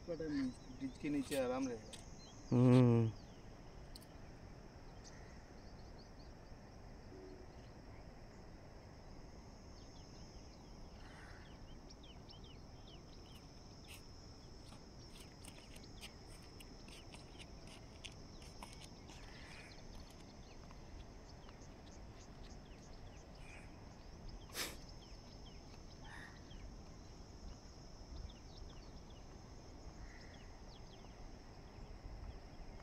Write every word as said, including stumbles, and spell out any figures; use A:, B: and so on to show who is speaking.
A: का time bridge के नीचे आराम रहेगा।
B: हम्म